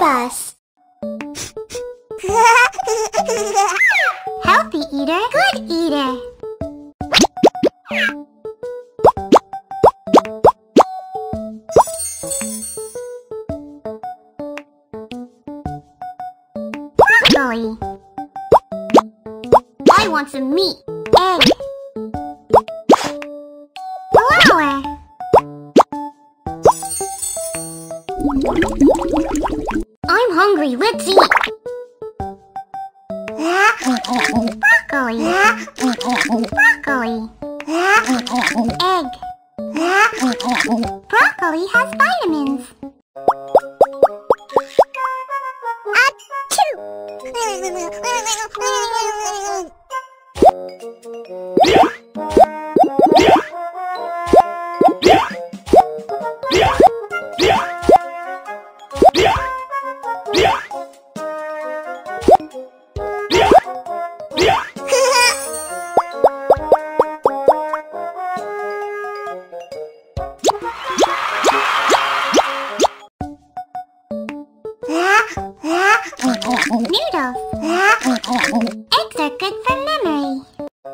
bus. Healthy eater, good eater. Broccoli. I want some meat. Egg. Flour. I'm hungry. Let's eat. Broccoli. Broccoli. Egg. Broccoli has vitamins. Noodles. Eggs are good for memory.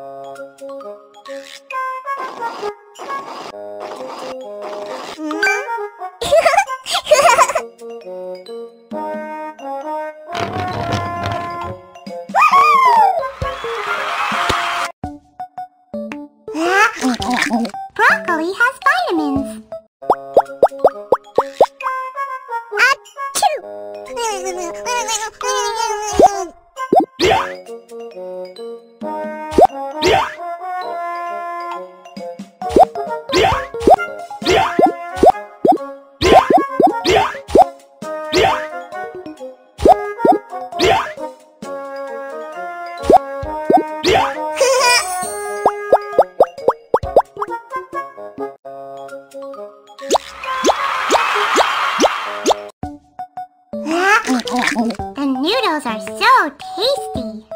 Broccoli has vitamins. The noodles are so tasty.